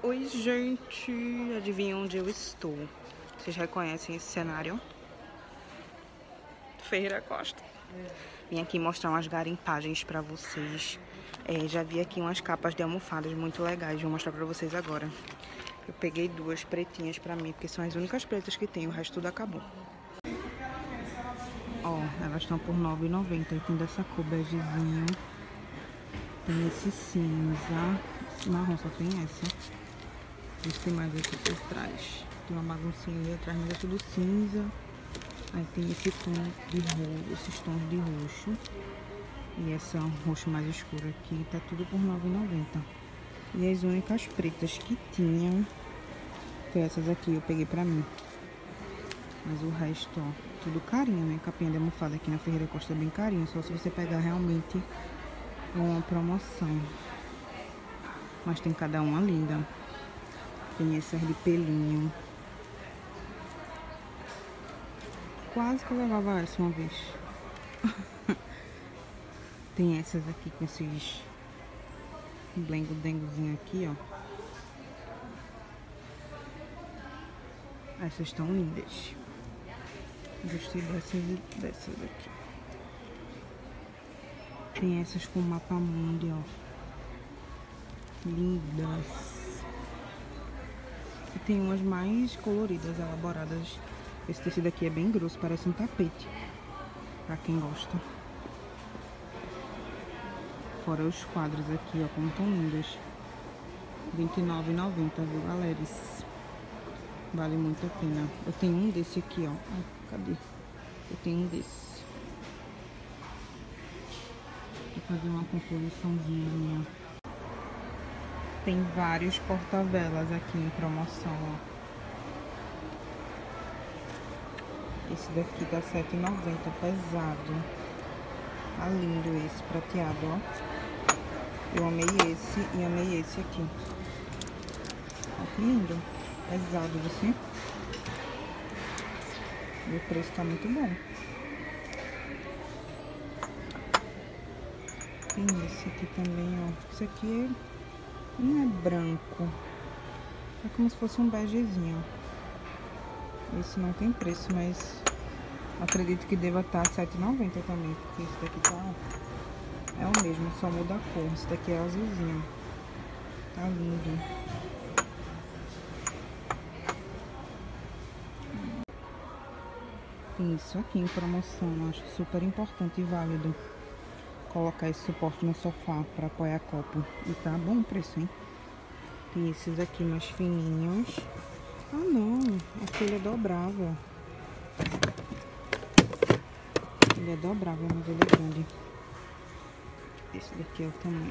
Oi, gente! Adivinha onde eu estou? Vocês reconhecem esse cenário? Ferreira Costa. Vim aqui mostrar umas garimpagens pra vocês. Já vi aqui umas capas de almofadas muito legais. Vou mostrar pra vocês agora. Eu peguei duas pretinhas pra mim, porque são as únicas pretas que tem. O resto tudo acabou. Ó, elas estão por R$ 9,90. Tem dessa cor begezinho. Tem esse cinza. Esse marrom só tem essa. Tem mais aqui por trás. Tem uma baguncinha ali atrás, mas é tudo cinza. Aí tem esse tom de roxo, esses tons de roxo. E essa roxo mais escuro aqui, tá tudo por R$ 9,90. E as únicas pretas que tinham foi essas aqui, eu peguei pra mim. Mas o resto, ó, tudo carinho, né? Capinha de almofada aqui na Ferreira Costa é bem carinho, só se você pegar realmente uma promoção. Mas tem cada uma linda. Tem essas de pelinho. Quase que eu levava essa uma vez. Tem essas aqui com esses blengo-dengozinho aqui, ó. Essas estão lindas. Gostei dessas e dessas aqui. Tem essas com mapa mundi, ó. Lindas. E tem umas mais coloridas, elaboradas. Esse tecido aqui é bem grosso, parece um tapete. Pra quem gosta. Fora os quadros aqui, ó, como tão lindos. R$ 29,90, viu, galera? Vale muito a pena. Eu tenho um desse aqui, ó. Ai, cadê? Eu tenho um desse. Vou fazer uma composiçãozinha minha. Tem vários porta-velas aqui em promoção, ó. Esse daqui tá R$ 7,90, pesado. Tá lindo esse, prateado, ó. Eu amei esse e amei esse aqui. Ó, que lindo. Pesado, assim. E o preço tá muito bom. Tem esse aqui também, ó. Esse aqui não é branco. É como se fosse um begezinho. Esse não tem preço, mas acredito que deva estar R$ 7,90 também. Porque esse daqui tá... é o mesmo, só muda a cor. Esse daqui é azulzinho. Tá lindo. Tem isso aqui em promoção. Acho super importante e válido colocar esse suporte no sofá para apoiar copo. E tá bom o preço, hein? Tem esses aqui mais fininhos. Ah, não. Aquele é dobrável. Ele é dobrável, mas ele é grande. Esse daqui é o tamanho.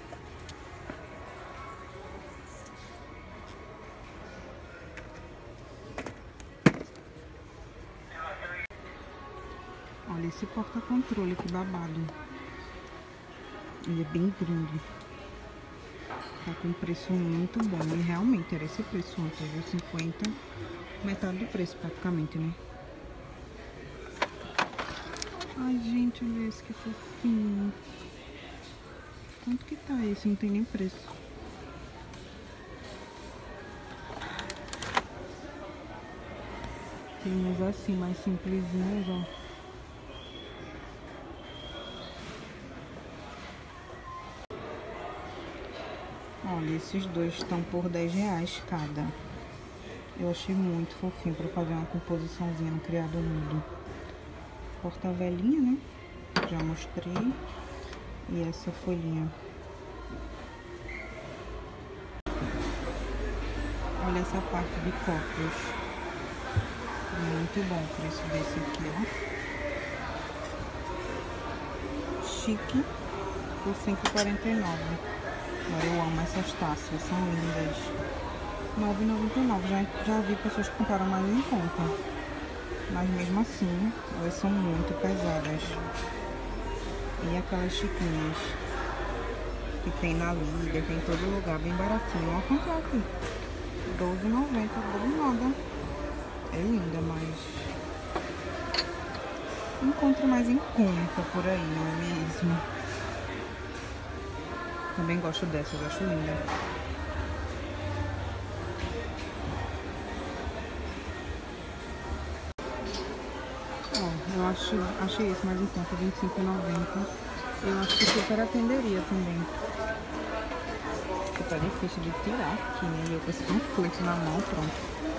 Olha esse porta-controle, que babado. Ele é bem grande. Tá com um preço muito bom. E realmente era esse preço antes, viu? 50, metade do preço praticamente, né? Ai, gente, olha esse que fofinho. Quanto que tá esse? Não tem nem preço. Tem uns assim, mais simplesinhos, ó. Olha, esses dois estão por R$ 10 cada. Eu achei muito fofinho pra fazer uma composiçãozinha no criado mudo. Porta-velinha, né? Já mostrei. E essa folhinha. Olha essa parte de copos. Muito bom o preço desse aqui, ó. Chique por R$ 5,49. Eu amo essas taças, são lindas. R$ 9,99. Já vi pessoas que compraram mais em conta. Mas mesmo assim, elas são muito pesadas. E aquelas chiquinhas que tem na Liga, tem em todo lugar, bem baratinho. Olha quanto é aqui. R$ 12,90, por nada. É linda, mas encontro mais em conta por aí, não é mesmo? Também gosto dessas, acho linda. Eu achei esse mais em conta, R$25,90. Eu acho que super atenderia também. Porque tá difícil de tirar aqui, né? Eu com esse panfleto na mão, pronto.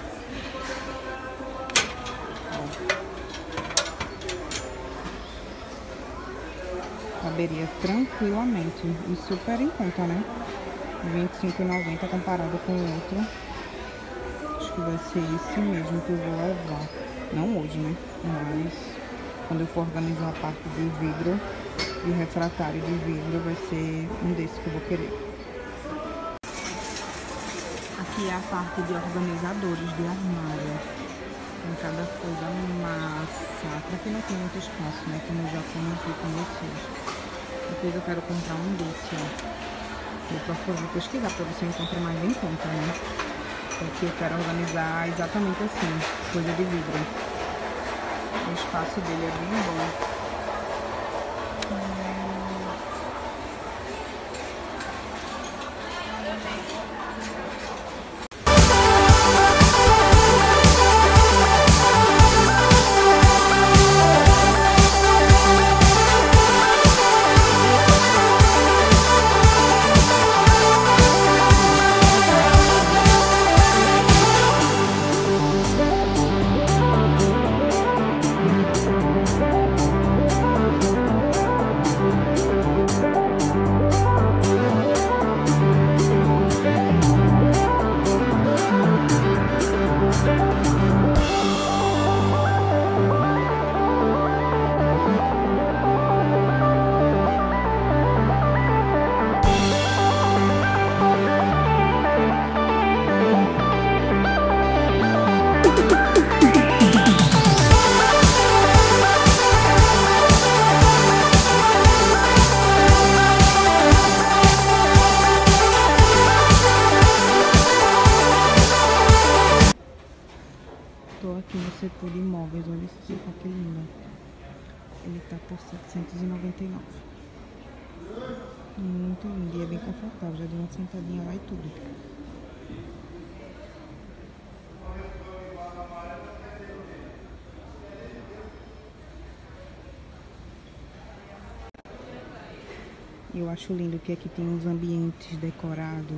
Ó. Caberia tranquilamente. E super em conta, né? R$25,90 comparado com o outro. Acho que vai ser esse mesmo que eu vou levar. Não hoje, né? Mas quando eu for organizar a parte de vidro e refratário de vidro, vai ser um desses que eu vou querer. Aqui é a parte de organizadores de armário. Tem cada coisa massa. Pra quem não tem muito espaço, né? Como eu já comentei com vocês. Depois eu quero comprar um desse, ó. Vou pesquisar pra você encontrar mais em conta, né? Porque eu quero organizar exatamente assim, coisa de vidro. O espaço dele é bem bom. Tô aqui no setor de imóveis, olha esse sofá que lindo. Ele tá por R$799. Muito lindo e é bem confortável, já deu uma sentadinha lá e tudo. Eu acho lindo que aqui tem uns ambientes decorados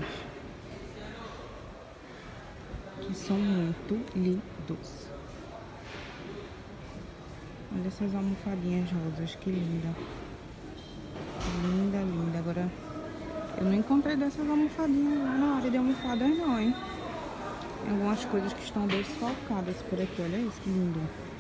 que são muito lindos. Olha essas almofadinhas rosas, que linda. Linda, linda. Agora, eu não encontrei dessas almofadinhas lá na área de almofadas não, hein? Tem algumas coisas que estão desfalcadas por aqui, olha isso, que lindo.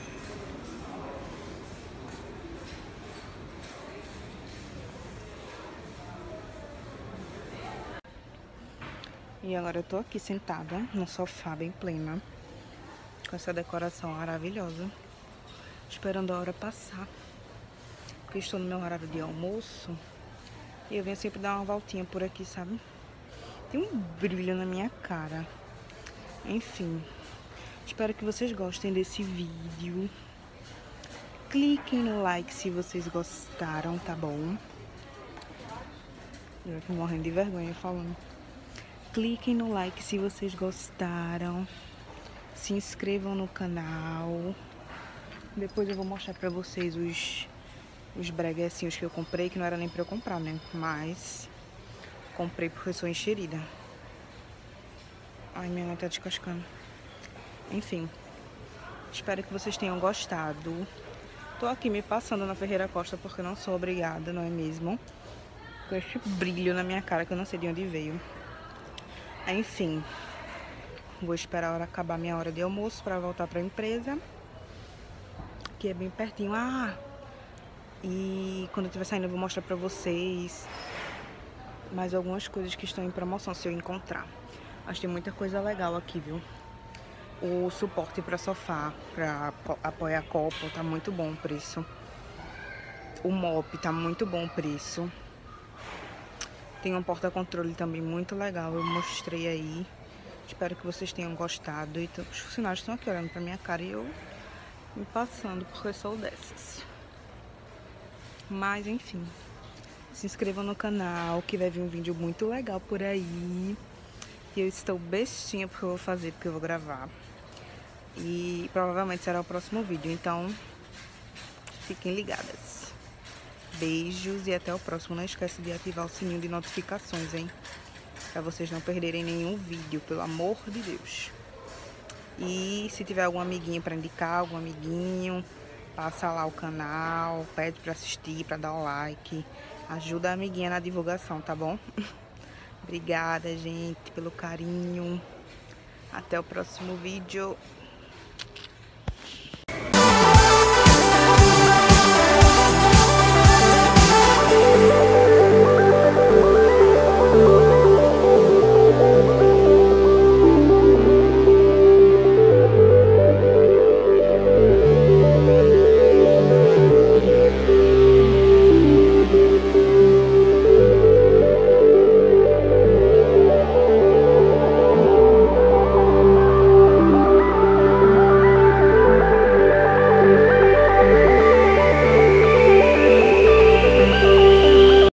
E agora eu tô aqui sentada no sofá bem plena, com essa decoração maravilhosa, esperando a hora passar, porque estou no meu horário de almoço e eu venho sempre dar uma voltinha por aqui, sabe? Tem um brilho na minha cara. Enfim, espero que vocês gostem desse vídeo. Cliquem no like se vocês gostaram, tá bom? Eu tô morrendo de vergonha falando. Cliquem no like se vocês gostaram. Se inscrevam no canal. Depois eu vou mostrar pra vocês os breguecinhos que eu comprei, que não era nem pra eu comprar, né? Mas comprei porque eu sou enxerida. Ai, minha mãe tá descascando. Enfim, espero que vocês tenham gostado. Tô aqui me passando na Ferreira Costa porque eu não sou obrigada, não é mesmo? Com esse brilho na minha cara que eu não sei de onde veio. Enfim, vou esperar a hora acabar minha hora de almoço pra voltar pra empresa, que é bem pertinho. E quando eu estiver saindo eu vou mostrar pra vocês mais algumas coisas que estão em promoção, se eu encontrar. Mas tem muita coisa legal aqui, viu? O suporte pra sofá, pra apoiar copo, tá muito bom o preço. O mop tá muito bom o preço. Tem um porta-controle também muito legal, eu mostrei aí. Espero que vocês tenham gostado. E os funcionários estão aqui olhando pra minha cara e eu me passando, porque eu sou dessas. Mas enfim, se inscrevam no canal, que vai vir um vídeo muito legal por aí. E eu estou bestinha porque eu vou fazer, porque eu vou gravar. E provavelmente será o próximo vídeo, então Fiquem ligadas. Beijos e até o próximo. Não esquece de ativar o sininho de notificações, hein? Pra vocês não perderem nenhum vídeo, pelo amor de Deus. E se tiver algum amiguinho pra indicar, algum amiguinho, passa lá o canal, pede pra assistir, pra dar um like. Ajuda a amiguinha na divulgação, tá bom? Obrigada, gente, pelo carinho. Até o próximo vídeo.